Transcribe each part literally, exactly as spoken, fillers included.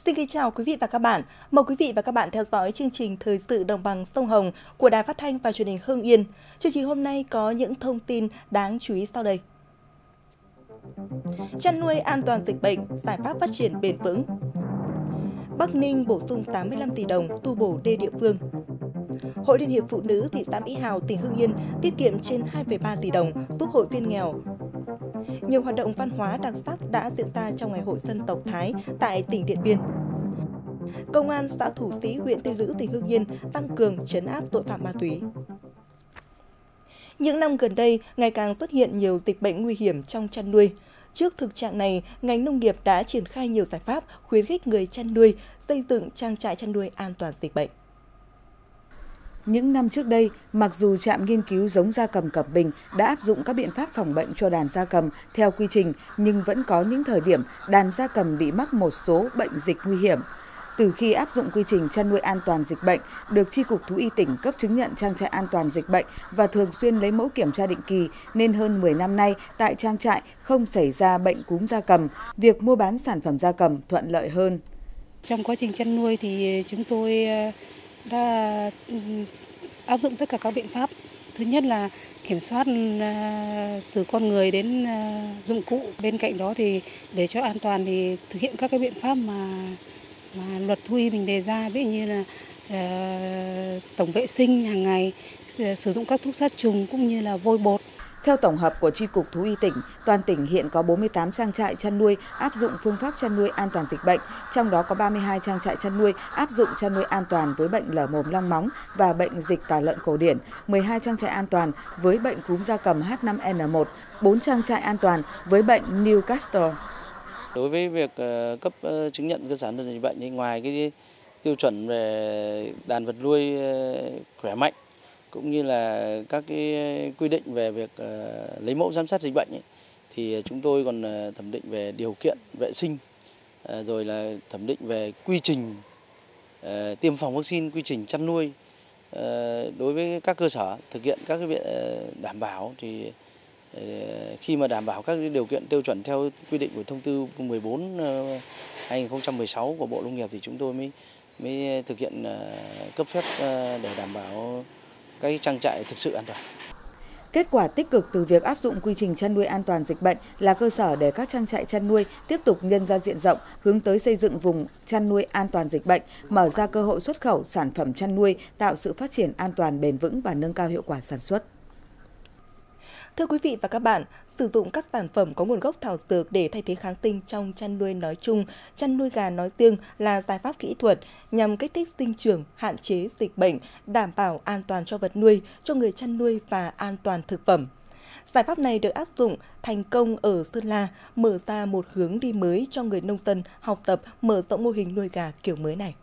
Xin kính chào quý vị và các bạn. Mời quý vị và các bạn theo dõi chương trình Thời sự đồng bằng sông Hồng của Đài Phát thanh và Truyền hình Hưng Yên. Chương trình hôm nay có những thông tin đáng chú ý sau đây. Chăn nuôi an toàn dịch bệnh, giải pháp phát triển bền vững. Bắc Ninh bổ sung tám mươi lăm tỷ đồng tu bổ đê địa phương. Hội Liên hiệp Phụ nữ thị xã Mỹ Hào, tỉnh Hưng Yên tiết kiệm trên hai phẩy ba tỷ đồng giúp hội viên nghèo. Nhiều hoạt động văn hóa đặc sắc đã diễn ra trong Ngày hội dân tộc Thái tại tỉnh Điện Biên. Công an xã Thủ Sĩ, huyện Tiên Lữ, tỉnh Hưng Yên tăng cường trấn áp tội phạm ma túy. Những năm gần đây, ngày càng xuất hiện nhiều dịch bệnh nguy hiểm trong chăn nuôi. Trước thực trạng này, ngành nông nghiệp đã triển khai nhiều giải pháp khuyến khích người chăn nuôi xây dựng trang trại chăn nuôi an toàn dịch bệnh. Những năm trước đây, mặc dù trạm nghiên cứu giống gia cầm Cẩm Bình đã áp dụng các biện pháp phòng bệnh cho đàn gia cầm theo quy trình, nhưng vẫn có những thời điểm đàn gia cầm bị mắc một số bệnh dịch nguy hiểm. Từ khi áp dụng quy trình chăn nuôi an toàn dịch bệnh, được Chi cục Thú y tỉnh cấp chứng nhận trang trại an toàn dịch bệnh và thường xuyên lấy mẫu kiểm tra định kỳ, nên hơn mười năm nay tại trang trại không xảy ra bệnh cúm gia cầm, việc mua bán sản phẩm gia cầm thuận lợi hơn. Trong quá trình chăn nuôi thì chúng tôi đã áp dụng tất cả các biện pháp. Thứ nhất là kiểm soát từ con người đến dụng cụ. Bên cạnh đó thì để cho an toàn thì thực hiện các cái biện pháp mà mà luật thú y mình đề ra, ví dụ như là uh, tổng vệ sinh hàng ngày, sử dụng các thuốc sát trùng cũng như là vôi bột. Theo tổng hợp của Chi cục Thú y tỉnh, toàn tỉnh hiện có bốn mươi tám trang trại chăn nuôi áp dụng phương pháp chăn nuôi an toàn dịch bệnh, trong đó có ba mươi hai trang trại chăn nuôi áp dụng chăn nuôi an toàn với bệnh lở mồm long móng và bệnh dịch tả lợn cổ điển, mười hai trang trại an toàn với bệnh cúm gia cầm H năm N một, bốn trang trại an toàn với bệnh Newcastle. Đối với việc cấp chứng nhận cơ sở an toàn dịch bệnh thì ngoài cái tiêu chuẩn về đàn vật nuôi khỏe mạnh cũng như là các cái quy định về việc lấy mẫu giám sát dịch bệnh ấy, thì chúng tôi còn thẩm định về điều kiện vệ sinh, rồi là thẩm định về quy trình tiêm phòng vaccine, quy trình chăn nuôi đối với các cơ sở thực hiện các cái biện đảm bảo. Thì khi mà đảm bảo các điều kiện tiêu chuẩn theo quy định của thông tư mười bốn hai nghìn không trăm mười sáu của Bộ Nông nghiệp thì chúng tôi mới mới thực hiện cấp phép để đảm bảo các trang trại thực sự an toàn. Kết quả tích cực từ việc áp dụng quy trình chăn nuôi an toàn dịch bệnh là cơ sở để các trang trại chăn nuôi tiếp tục nhân ra diện rộng, hướng tới xây dựng vùng chăn nuôi an toàn dịch bệnh, mở ra cơ hội xuất khẩu sản phẩm chăn nuôi, tạo sự phát triển an toàn bền vững và nâng cao hiệu quả sản xuất. Thưa quý vị và các bạn, sử dụng các sản phẩm có nguồn gốc thảo dược để thay thế kháng sinh trong chăn nuôi nói chung, chăn nuôi gà nói riêng là giải pháp kỹ thuật nhằm kích thích sinh trưởng, hạn chế dịch bệnh, đảm bảo an toàn cho vật nuôi, cho người chăn nuôi và an toàn thực phẩm. Giải pháp này được áp dụng thành công ở Sơn La, mở ra một hướng đi mới cho người nông dân học tập mở rộng mô hình nuôi gà kiểu mới này.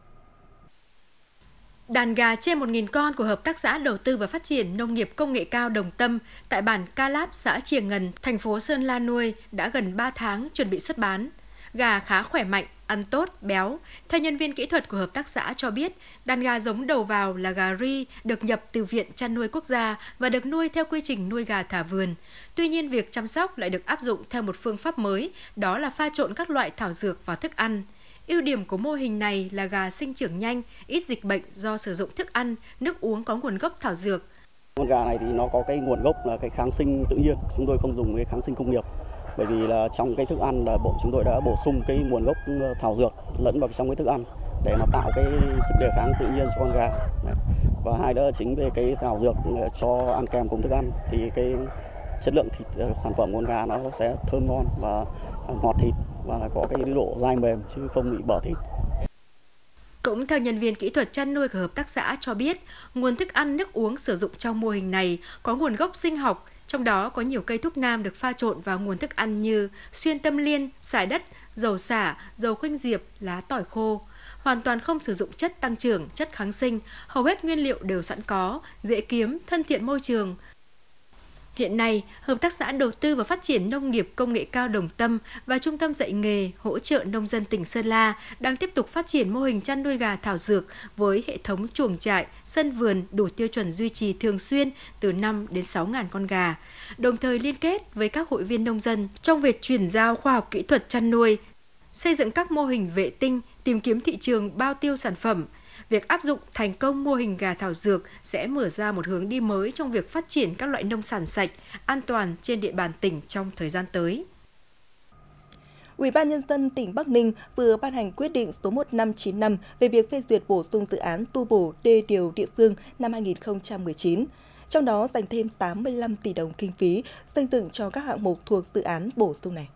Đàn gà trên một nghìn con của Hợp tác xã Đầu tư và Phát triển Nông nghiệp Công nghệ cao Đồng Tâm tại bản Ca Láp, xã Triềng Ngần, thành phố Sơn La nuôi đã gần ba tháng chuẩn bị xuất bán. Gà khá khỏe mạnh, ăn tốt, béo. Theo nhân viên kỹ thuật của Hợp tác xã cho biết, đàn gà giống đầu vào là gà ri được nhập từ Viện Chăn nuôi Quốc gia và được nuôi theo quy trình nuôi gà thả vườn. Tuy nhiên, việc chăm sóc lại được áp dụng theo một phương pháp mới, đó là pha trộn các loại thảo dược vào thức ăn. Ưu điểm của mô hình này là gà sinh trưởng nhanh, ít dịch bệnh do sử dụng thức ăn, nước uống có nguồn gốc thảo dược. Con gà này thì nó có cái nguồn gốc là cái kháng sinh tự nhiên, chúng tôi không dùng cái kháng sinh công nghiệp. Bởi vì là trong cái thức ăn là bộ chúng tôi đã bổ sung cái nguồn gốc thảo dược lẫn vào trong cái thức ăn để nó tạo cái sức đề kháng tự nhiên cho con gà. Và hai đó là chính về cái thảo dược cho ăn kèm cùng thức ăn thì cái chất lượng thịt sản phẩm con gà nó sẽ thơm ngon và ngọt thịt và có cái độ dai mềm chứ không bị bở thịt. Cũng theo nhân viên kỹ thuật chăn nuôi của Hợp tác xã cho biết, nguồn thức ăn, nước uống sử dụng trong mô hình này có nguồn gốc sinh học, trong đó có nhiều cây thuốc nam được pha trộn vào nguồn thức ăn như xuyên tâm liên, sải đất, dầu xả, dầu khuynh diệp, lá tỏi khô. Hoàn toàn không sử dụng chất tăng trưởng, chất kháng sinh, hầu hết nguyên liệu đều sẵn có, dễ kiếm, thân thiện môi trường. Hiện nay, Hợp tác xã Đầu tư và Phát triển Nông nghiệp Công nghệ cao Đồng Tâm và Trung tâm dạy nghề hỗ trợ nông dân tỉnh Sơn La đang tiếp tục phát triển mô hình chăn nuôi gà thảo dược với hệ thống chuồng trại, sân vườn đủ tiêu chuẩn duy trì thường xuyên từ năm đến sáu nghìn con gà, đồng thời liên kết với các hội viên nông dân trong việc chuyển giao khoa học kỹ thuật chăn nuôi, xây dựng các mô hình vệ tinh, tìm kiếm thị trường bao tiêu sản phẩm. Việc áp dụng thành công mô hình gà thảo dược sẽ mở ra một hướng đi mới trong việc phát triển các loại nông sản sạch, an toàn trên địa bàn tỉnh trong thời gian tới. Ủy ban Nhân dân tỉnh Bắc Ninh vừa ban hành quyết định số một năm chín năm về việc phê duyệt bổ sung dự án tu bổ đê điều địa phương năm hai nghìn không trăm mười chín. Trong đó dành thêm tám mươi lăm tỷ đồng kinh phí xây dựng cho các hạng mục thuộc dự án bổ sung này.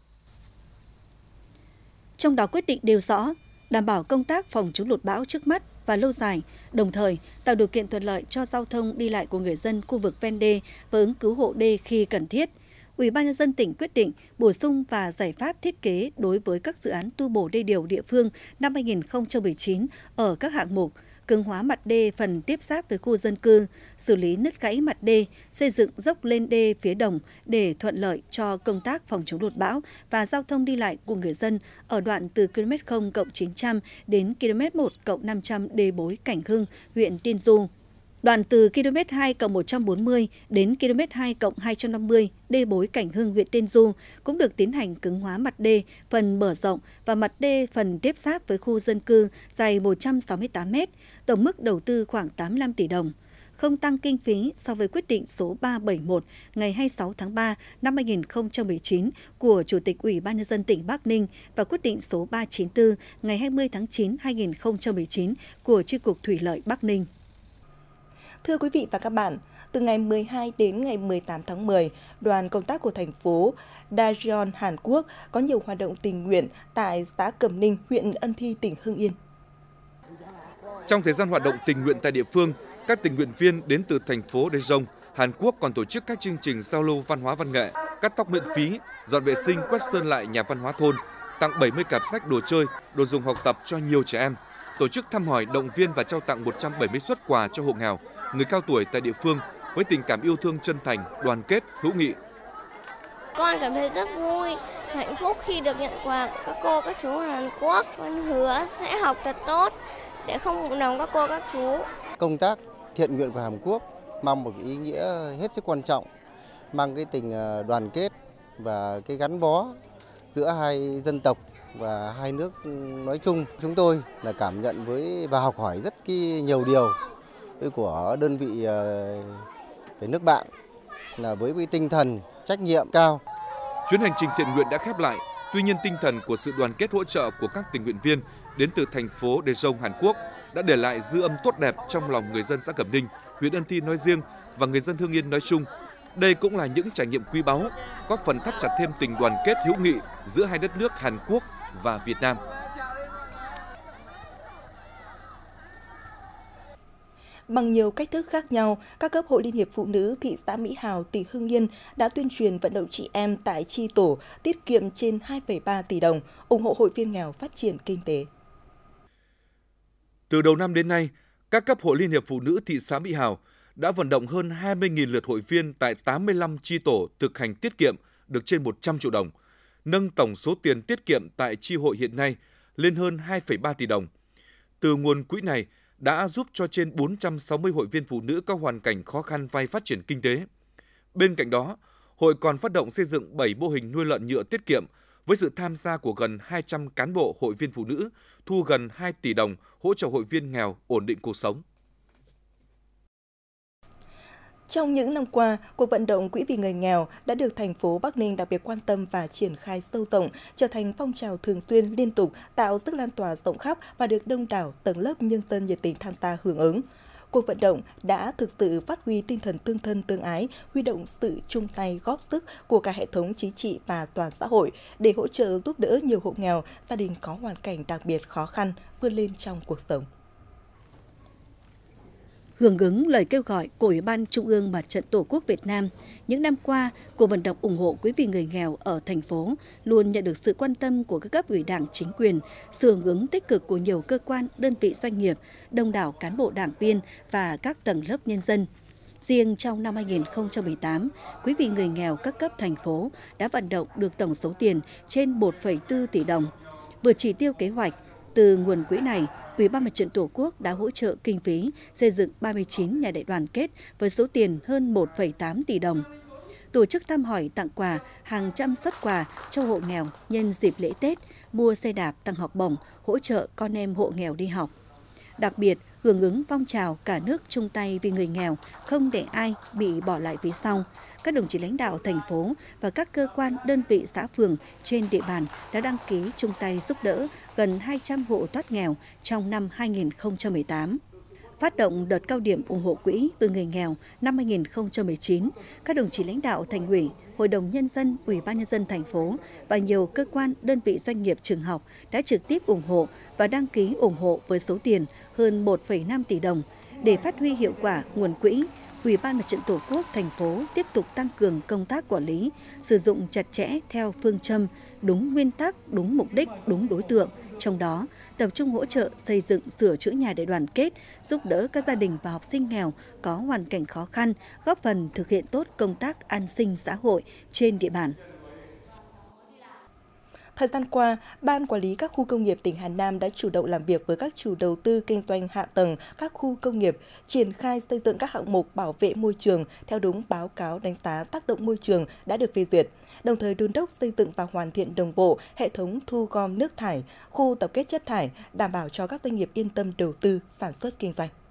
Trong đó quyết định nêu rõ, đảm bảo công tác phòng chống lụt bão trước mắt và lâu dài, đồng thời tạo điều kiện thuận lợi cho giao thông đi lại của người dân khu vực ven đê và ứng cứu hộ đê khi cần thiết. Ủy ban Nhân dân tỉnh quyết định bổ sung và giải pháp thiết kế đối với các dự án tu bổ đê điều địa phương năm hai nghìn không trăm mười chín ở các hạng mục cường hóa mặt đê phần tiếp giáp với khu dân cư, xử lý nứt gãy mặt đê, xây dựng dốc lên đê phía đồng để thuận lợi cho công tác phòng chống lụt bão và giao thông đi lại của người dân ở đoạn từ ki lô mét không cộng chín trăm đến ki lô mét một cộng năm trăm đê Bối Cảnh Hưng, huyện Tiên Du. Đoạn từ ki lô mét hai cộng một trăm bốn mươi đến ki lô mét hai cộng hai trăm năm mươi đê Bối Cảnh Hưng, huyện Tiên Du cũng được tiến hành cứng hóa mặt đê phần mở rộng và mặt đê phần tiếp giáp với khu dân cư dài một trăm sáu mươi tám mét, tổng mức đầu tư khoảng tám mươi lăm tỷ đồng, không tăng kinh phí so với quyết định số ba trăm bảy mươi mốt ngày hai mươi sáu tháng ba năm hai nghìn không trăm mười chín của Chủ tịch Ủy ban Nhân dân tỉnh Bắc Ninh và quyết định số ba trăm chín mươi tư ngày hai mươi tháng chín năm hai nghìn không trăm mười chín của Chi cục Thủy lợi Bắc Ninh. Thưa quý vị và các bạn, từ ngày mười hai đến ngày mười tám tháng mười, đoàn công tác của thành phố Daejeon, Hàn Quốc có nhiều hoạt động tình nguyện tại xã Cẩm Ninh, huyện Ân Thi, tỉnh Hưng Yên. Trong thời gian hoạt động tình nguyện tại địa phương, các tình nguyện viên đến từ thành phố Daejeon, Hàn Quốc còn tổ chức các chương trình giao lưu văn hóa văn nghệ, cắt tóc miễn phí, dọn vệ sinh, quét sơn lại nhà văn hóa thôn, tặng bảy mươi cặp sách đồ chơi, đồ dùng học tập cho nhiều trẻ em, tổ chức thăm hỏi, động viên và trao tặng một trăm bảy mươi suất quà cho hộ nghèo, người cao tuổi tại địa phương với tình cảm yêu thương chân thành, đoàn kết, hữu nghị. Con cảm thấy rất vui, hạnh phúc khi được nhận quà của các cô, các chú Hàn Quốc. Con hứa sẽ học thật tốt để không phụ lòng các cô, các chú. Công tác thiện nguyện của Hàn Quốc mang một ý nghĩa hết sức quan trọng, mang cái tình đoàn kết và cái gắn bó giữa hai dân tộc và hai nước nói chung. Chúng tôi là cảm nhận với và học hỏi rất nhiều điều của đơn vị về nước bạn, là với cái tinh thần trách nhiệm cao. Chuyến hành trình thiện nguyện đã khép lại, tuy nhiên tinh thần của sự đoàn kết hỗ trợ của các tình nguyện viên đến từ thành phố Daejeon, Hàn Quốc đã để lại dư âm tốt đẹp trong lòng người dân xã Cẩm Ninh, huyện Ân Thi nói riêng và người dân Hưng Yên nói chung. Đây cũng là những trải nghiệm quý báu, góp phần thắt chặt thêm tình đoàn kết hữu nghị giữa hai đất nước Hàn Quốc và Việt Nam. Bằng nhiều cách thức khác nhau, các cấp hội Liên hiệp Phụ nữ thị xã Mỹ Hào, tỉnh Hưng Yên đã tuyên truyền vận động chị em tại chi tổ tiết kiệm trên hai phẩy ba tỷ đồng, ủng hộ hội viên nghèo phát triển kinh tế. Từ đầu năm đến nay, các cấp hội Liên hiệp Phụ nữ thị xã Mỹ Hào đã vận động hơn hai mươi nghìn lượt hội viên tại tám mươi lăm chi tổ thực hành tiết kiệm được trên một trăm triệu đồng, nâng tổng số tiền tiết kiệm tại chi hội hiện nay lên hơn hai phẩy ba tỷ đồng. Từ nguồn quỹ này đã giúp cho trên bốn trăm sáu mươi hội viên phụ nữ có hoàn cảnh khó khăn vay phát triển kinh tế. Bên cạnh đó, hội còn phát động xây dựng bảy mô hình nuôi lợn nhựa tiết kiệm với sự tham gia của gần hai trăm cán bộ hội viên phụ nữ, thu gần hai tỷ đồng hỗ trợ hội viên nghèo ổn định cuộc sống. Trong những năm qua, cuộc vận động Quỹ vì người nghèo đã được thành phố Bắc Ninh đặc biệt quan tâm và triển khai sâu rộng, trở thành phong trào thường xuyên liên tục, tạo sức lan tỏa rộng khắp và được đông đảo tầng lớp nhân dân nhiệt tình tham gia hưởng ứng. Cuộc vận động đã thực sự phát huy tinh thần tương thân tương ái, huy động sự chung tay góp sức của cả hệ thống chính trị và toàn xã hội để hỗ trợ giúp đỡ nhiều hộ nghèo, gia đình có hoàn cảnh đặc biệt khó khăn vươn lên trong cuộc sống. Hưởng ứng lời kêu gọi của Ủy ban Trung ương Mặt trận Tổ quốc Việt Nam, những năm qua, cuộc vận động ủng hộ Quỹ vì người nghèo ở thành phố luôn nhận được sự quan tâm của các cấp ủy Đảng, chính quyền, sự hưởng ứng tích cực của nhiều cơ quan, đơn vị doanh nghiệp, đông đảo cán bộ đảng viên và các tầng lớp nhân dân. Riêng trong năm hai nghìn không trăm mười tám, Quỹ vì người nghèo các cấp thành phố đã vận động được tổng số tiền trên một phẩy bốn tỷ đồng. Vượt chỉ tiêu kế hoạch, từ nguồn quỹ này, Ủy ban Mặt trận Tổ quốc đã hỗ trợ kinh phí xây dựng ba mươi chín nhà đại đoàn kết với số tiền hơn một phẩy tám tỷ đồng. Tổ chức thăm hỏi tặng quà hàng trăm suất quà cho hộ nghèo nhân dịp lễ Tết mua xe đạp, tặng học bổng, hỗ trợ con em hộ nghèo đi học. Đặc biệt, hưởng ứng phong trào cả nước chung tay vì người nghèo, không để ai bị bỏ lại phía sau, các đồng chí lãnh đạo thành phố và các cơ quan, đơn vị xã phường trên địa bàn đã đăng ký chung tay giúp đỡ gần hai trăm hộ thoát nghèo trong năm hai nghìn không trăm mười tám. Phát động đợt cao điểm ủng hộ quỹ vì người nghèo năm hai nghìn không trăm mười chín, các đồng chí lãnh đạo Thành ủy, Hội đồng Nhân dân, Ủy ban Nhân dân thành phố và nhiều cơ quan, đơn vị doanh nghiệp, trường học đã trực tiếp ủng hộ và đăng ký ủng hộ với số tiền hơn một phẩy năm tỷ đồng. Để phát huy hiệu quả nguồn quỹ, Ủy ban Mặt trận Tổ quốc thành phố tiếp tục tăng cường công tác quản lý, sử dụng chặt chẽ theo phương châm đúng nguyên tắc, đúng mục đích, đúng đối tượng. Trong đó, tập trung hỗ trợ xây dựng, sửa chữa nhà đại đoàn kết, giúp đỡ các gia đình và học sinh nghèo có hoàn cảnh khó khăn, góp phần thực hiện tốt công tác an sinh xã hội trên địa bàn. Thời gian qua, Ban Quản lý các khu công nghiệp tỉnh Hà Nam đã chủ động làm việc với các chủ đầu tư kinh doanh hạ tầng các khu công nghiệp, triển khai xây dựng các hạng mục bảo vệ môi trường theo đúng báo cáo đánh giá tác động môi trường đã được phê duyệt, đồng thời đôn đốc xây dựng và hoàn thiện đồng bộ hệ thống thu gom nước thải, khu tập kết chất thải, đảm bảo cho các doanh nghiệp yên tâm đầu tư, sản xuất kinh doanh.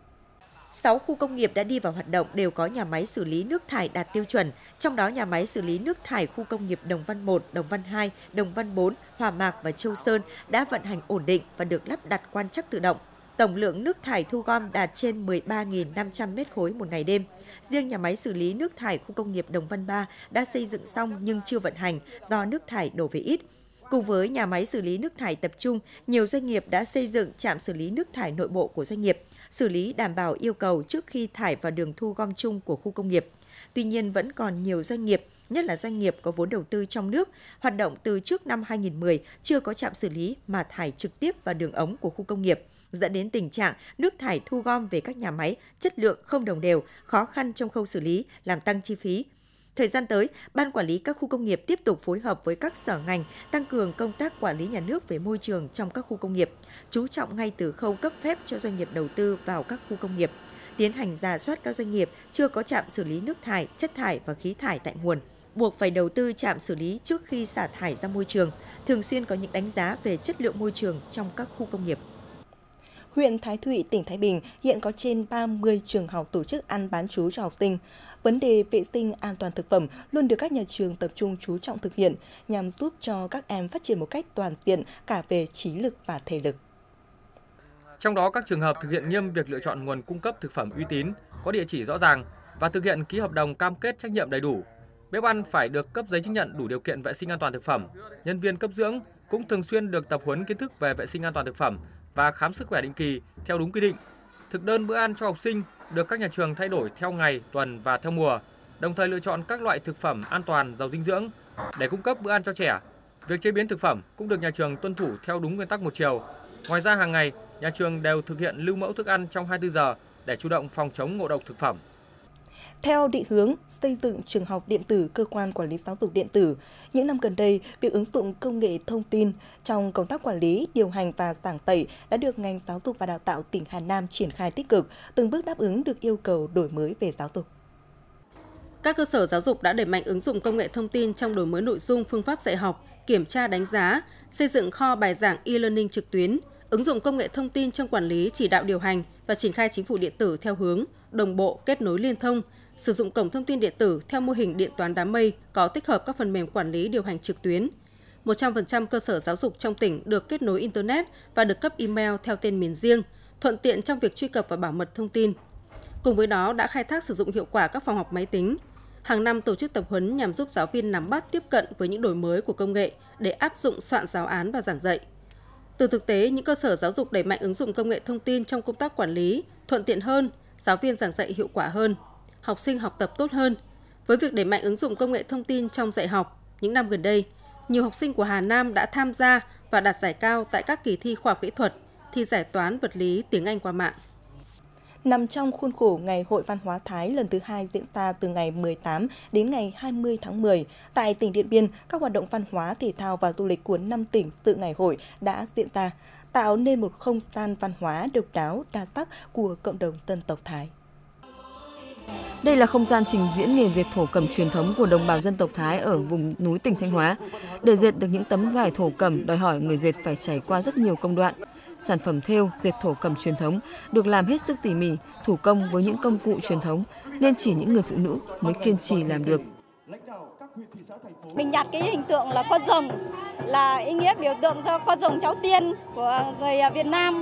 sáu khu công nghiệp đã đi vào hoạt động đều có nhà máy xử lý nước thải đạt tiêu chuẩn, trong đó nhà máy xử lý nước thải khu công nghiệp Đồng Văn một, Đồng Văn hai, Đồng Văn bốn, Hòa Mạc và Châu Sơn đã vận hành ổn định và được lắp đặt quan trắc tự động. Tổng lượng nước thải thu gom đạt trên mười ba nghìn năm trăm mét khối một ngày đêm. Riêng nhà máy xử lý nước thải khu công nghiệp Đồng Văn ba đã xây dựng xong nhưng chưa vận hành do nước thải đổ về ít. Cùng với nhà máy xử lý nước thải tập trung, nhiều doanh nghiệp đã xây dựng trạm xử lý nước thải nội bộ của doanh nghiệp, xử lý đảm bảo yêu cầu trước khi thải vào đường thu gom chung của khu công nghiệp. Tuy nhiên, vẫn còn nhiều doanh nghiệp, nhất là doanh nghiệp có vốn đầu tư trong nước, hoạt động từ trước năm hai nghìn không trăm mười chưa có trạm xử lý mà thải trực tiếp vào đường ống của khu công nghiệp, dẫn đến tình trạng nước thải thu gom về các nhà máy chất lượng không đồng đều, khó khăn trong khâu xử lý, làm tăng chi phí. Thời gian tới, Ban Quản lý các khu công nghiệp tiếp tục phối hợp với các sở ngành tăng cường công tác quản lý nhà nước về môi trường trong các khu công nghiệp, chú trọng ngay từ khâu cấp phép cho doanh nghiệp đầu tư vào các khu công nghiệp, tiến hành rà soát các doanh nghiệp chưa có trạm xử lý nước thải, chất thải và khí thải tại nguồn, buộc phải đầu tư trạm xử lý trước khi xả thải ra môi trường, thường xuyên có những đánh giá về chất lượng môi trường trong các khu công nghiệp. Huyện Thái Thụy, tỉnh Thái Bình hiện có trên ba mươi trường học tổ chức ăn bán trú cho học sinh. Vấn đề vệ sinh an toàn thực phẩm luôn được các nhà trường tập trung chú trọng thực hiện nhằm giúp cho các em phát triển một cách toàn diện cả về trí lực và thể lực. Trong đó, các trường hợp thực hiện nghiêm việc lựa chọn nguồn cung cấp thực phẩm uy tín, có địa chỉ rõ ràng và thực hiện ký hợp đồng cam kết trách nhiệm đầy đủ. Bếp ăn phải được cấp giấy chứng nhận đủ điều kiện vệ sinh an toàn thực phẩm. Nhân viên cấp dưỡng cũng thường xuyên được tập huấn kiến thức về vệ sinh an toàn thực phẩm và khám sức khỏe định kỳ theo đúng quy định. Thực đơn bữa ăn cho học sinh được các nhà trường thay đổi theo ngày, tuần và theo mùa, đồng thời lựa chọn các loại thực phẩm an toàn, giàu dinh dưỡng để cung cấp bữa ăn cho trẻ. Việc chế biến thực phẩm cũng được nhà trường tuân thủ theo đúng nguyên tắc một chiều. Ngoài ra, hàng ngày, nhà trường đều thực hiện lưu mẫu thức ăn trong hai mươi tư giờ để chủ động phòng chống ngộ độc thực phẩm. Theo định hướng xây dựng trường học điện tử, cơ quan quản lý giáo dục điện tử, những năm gần đây, việc ứng dụng công nghệ thông tin trong công tác quản lý, điều hành và giảng dạy đã được ngành giáo dục và đào tạo tỉnh Hà Nam triển khai tích cực, từng bước đáp ứng được yêu cầu đổi mới về giáo dục. Các cơ sở giáo dục đã đẩy mạnh ứng dụng công nghệ thông tin trong đổi mới nội dung, phương pháp dạy học, kiểm tra đánh giá, xây dựng kho bài giảng e-learning trực tuyến, ứng dụng công nghệ thông tin trong quản lý, chỉ đạo điều hành và triển khai chính phủ điện tử theo hướng đồng bộ, kết nối liên thông, sử dụng cổng thông tin điện tử theo mô hình điện toán đám mây có tích hợp các phần mềm quản lý điều hành trực tuyến. một trăm phần trăm cơ sở giáo dục trong tỉnh được kết nối Internet và được cấp email theo tên miền riêng, thuận tiện trong việc truy cập và bảo mật thông tin. Cùng với đó đã khai thác sử dụng hiệu quả các phòng học máy tính. Hàng năm tổ chức tập huấn nhằm giúp giáo viên nắm bắt, tiếp cận với những đổi mới của công nghệ để áp dụng soạn giáo án và giảng dạy. Từ thực tế, những cơ sở giáo dục đẩy mạnh ứng dụng công nghệ thông tin trong công tác quản lý, thuận tiện hơn, giáo viên giảng dạy hiệu quả hơn, học sinh học tập tốt hơn. Với việc đẩy mạnh ứng dụng công nghệ thông tin trong dạy học, những năm gần đây, nhiều học sinh của Hà Nam đã tham gia và đạt giải cao tại các kỳ thi khoa học kỹ thuật, thi giải toán, vật lý, tiếng Anh qua mạng. Nằm trong khuôn khổ Ngày Hội Văn hóa Thái lần thứ hai diễn ra từ ngày mười tám đến ngày hai mươi tháng mười, tại tỉnh Điện Biên, các hoạt động văn hóa, thể thao và du lịch của năm tỉnh dự ngày hội đã diễn ra, tạo nên một không gian văn hóa độc đáo, đa sắc của cộng đồng dân tộc Thái. Đây là không gian trình diễn nghề dệt thổ cẩm truyền thống của đồng bào dân tộc Thái ở vùng núi tỉnh Thanh Hóa. Để dệt được những tấm vải thổ cẩm đòi hỏi người dệt phải trải qua rất nhiều công đoạn. Sản phẩm thêu dệt thổ cẩm truyền thống được làm hết sức tỉ mỉ, thủ công với những công cụ truyền thống nên chỉ những người phụ nữ mới kiên trì làm được. Mình nhặt cái hình tượng là con rồng, là ý nghĩa biểu tượng cho con rồng cháu tiên của người Việt Nam.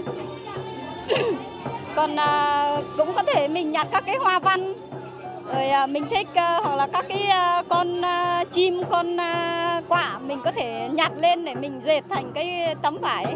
Còn à, cũng có thể mình nhặt các cái hoa văn, rồi à, mình thích à, hoặc là các cái à, con à, chim, con à, quạ mình có thể nhặt lên để mình dệt thành cái tấm vải.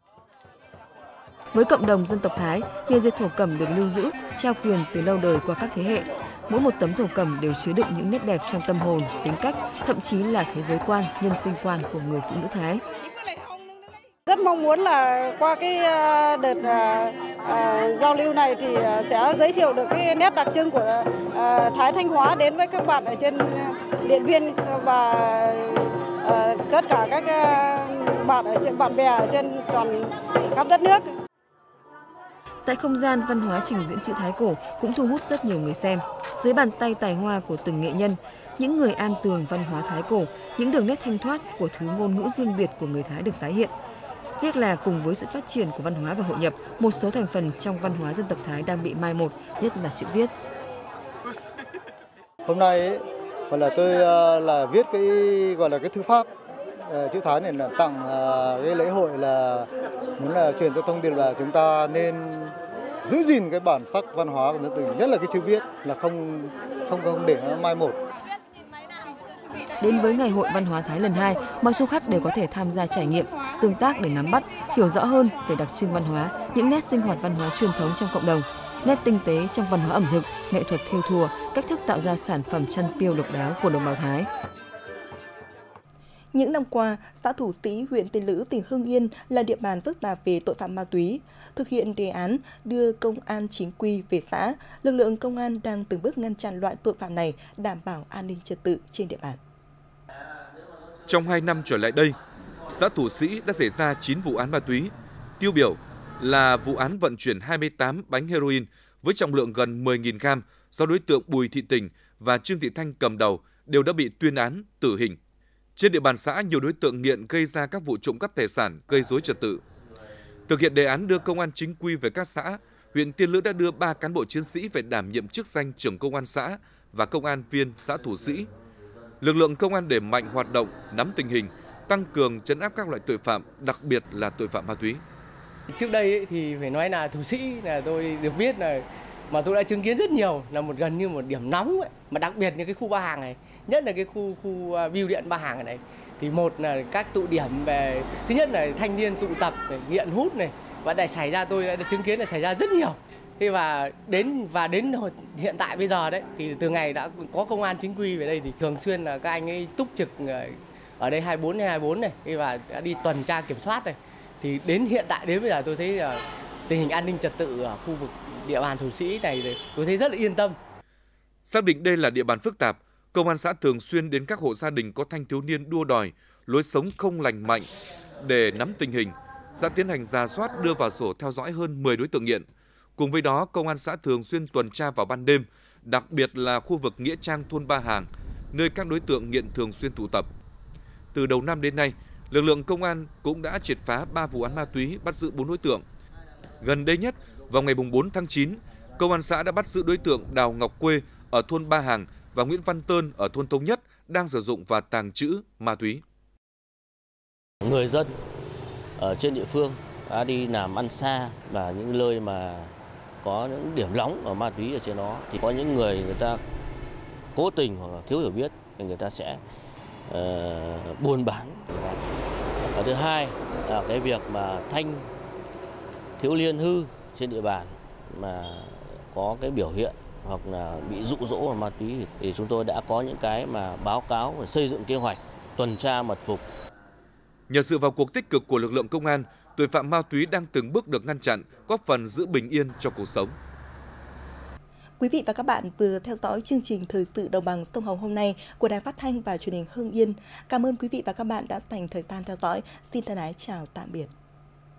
Với cộng đồng dân tộc Thái, nghề dệt thổ cẩm được lưu giữ, trao quyền từ lâu đời qua các thế hệ. Mỗi một tấm thổ cẩm đều chứa đựng những nét đẹp trong tâm hồn, tính cách, thậm chí là thế giới quan, nhân sinh quan của người phụ nữ Thái. Rất mong muốn là qua cái đợt uh, giao lưu này thì sẽ giới thiệu được cái nét đặc trưng của uh, Thái Thanh Hóa đến với các bạn ở trên Điện Biên và uh, tất cả các uh, bạn ở trên bạn bè ở trên toàn khắp đất nước. Tại không gian văn hóa trình diễn chữ Thái cổ cũng thu hút rất nhiều người xem. Dưới bàn tay tài hoa của từng nghệ nhân, những người am tường văn hóa Thái cổ, những đường nét thanh thoát của thứ ngôn ngữ riêng biệt của người Thái được tái hiện. Tiếc là cùng với sự phát triển của văn hóa và hội nhập, một số thành phần trong văn hóa dân tộc Thái đang bị mai một, nhất là chữ viết. Hôm nay ấy, gọi là tôi là viết cái gọi là cái thư pháp chữ Thái này là tặng cái lễ hội, là muốn là truyền cho thông điệp là chúng ta nên giữ gìn cái bản sắc văn hóa của dân tộc, nhất là cái chữ viết, là không không không để nó mai một. Đến với Ngày hội Văn hóa Thái lần hai, mọi du khách đều có thể tham gia trải nghiệm, tương tác để nắm bắt, hiểu rõ hơn về đặc trưng văn hóa, những nét sinh hoạt văn hóa truyền thống trong cộng đồng, nét tinh tế trong văn hóa ẩm thực, nghệ thuật thêu thùa, cách thức tạo ra sản phẩm chăn piêu độc đáo của đồng bào Thái. Những năm qua, xã Thủ Sĩ, huyện Tiên Lữ, tỉnh Hưng Yên là địa bàn phức tạp về tội phạm ma túy. Thực hiện đề án đưa công an chính quy về xã, lực lượng công an đang từng bước ngăn chặn loại tội phạm này, đảm bảo an ninh trật tự trên địa bàn. Trong hai năm trở lại đây, xã Thủ Sĩ đã xảy ra chín vụ án ma túy. Tiêu biểu là vụ án vận chuyển hai mươi tám bánh heroin với trọng lượng gần mười nghìn gam do đối tượng Bùi Thị Tình và Trương Thị Thanh cầm đầu, đều đã bị tuyên án tử hình. Trên địa bàn xã, nhiều đối tượng nghiện gây ra các vụ trộm cắp tài sản, gây rối trật tự. Thực hiện đề án đưa công an chính quy về các xã, huyện Tiên Lữ đã đưa ba cán bộ chiến sĩ về đảm nhiệm chức danh trưởng công an xã và công an viên xã Thủ Sĩ. Lực lượng công an đẩy mạnh hoạt động, nắm tình hình, tăng cường trấn áp các loại tội phạm, đặc biệt là tội phạm ma túy. Trước đây ấy, thì phải nói là Thủ Sĩ là tôi được biết là mà tôi đã chứng kiến rất nhiều, là một gần như một điểm nóng ấy. Mà đặc biệt như cái khu Ba Hàng này, nhất là cái khu khu bưu điện Ba Hàng này, thì một là các tụ điểm về, thứ nhất là thanh niên tụ tập này, nghiện hút này, và để xảy ra, tôi đã chứng kiến là xảy ra rất nhiều. Thế và đến và đến hiện tại bây giờ đấy, thì từ ngày đã có công an chính quy về đây thì thường xuyên là các anh ấy túc trực ở đây hai mươi bốn trên hai mươi bốn này, và đã đi tuần tra kiểm soát này. Thì đến hiện tại đến bây giờ tôi thấy là tình hình an ninh trật tự ở khu vực địa bàn Thủ Sĩ này thì tôi thấy rất là yên tâm. Xác định đây là địa bàn phức tạp, công an xã thường xuyên đến các hộ gia đình có thanh thiếu niên đua đòi, lối sống không lành mạnh. Để nắm tình hình, xã tiến hành rà soát, đưa vào sổ theo dõi hơn mười đối tượng nghiện. Cùng với đó, công an xã thường xuyên tuần tra vào ban đêm, đặc biệt là khu vực nghĩa trang thôn Ba Hàng, nơi các đối tượng nghiện thường xuyên tụ tập. Từ đầu năm đến nay, lực lượng công an cũng đã triệt phá ba vụ án ma túy, bắt giữ bốn đối tượng. Gần đây nhất, vào ngày bốn tháng chín, công an xã đã bắt giữ đối tượng Đào Ngọc Quê ở thôn Ba Hàng và Nguyễn Văn Tơn ở thôn Thống Nhất đang sử dụng và tàng trữ ma túy. Người dân ở trên địa phương đã đi làm ăn xa và những nơi mà có những điểm nóng ở ma túy ở trên đó, thì có những người người ta cố tình hoặc là thiếu hiểu biết thì người ta sẽ uh, buôn bán. Và thứ hai là cái việc mà thanh thiếu niên hư trên địa bàn mà có cái biểu hiện hoặc là bị dụ dỗ vào ma túy, thì chúng tôi đã có những cái mà báo cáo và xây dựng kế hoạch tuần tra mật phục. Nhờ sự vào cuộc tích cực của lực lượng công an, tội phạm ma túy đang từng bước được ngăn chặn, góp phần giữ bình yên cho cuộc sống. Quý vị và các bạn vừa theo dõi chương trình Thời sự Đồng bằng Sông Hồng hôm nay của Đài Phát thanh và Truyền hình Hưng Yên. Cảm ơn quý vị và các bạn đã dành thời gian theo dõi. Xin thân ái chào tạm biệt.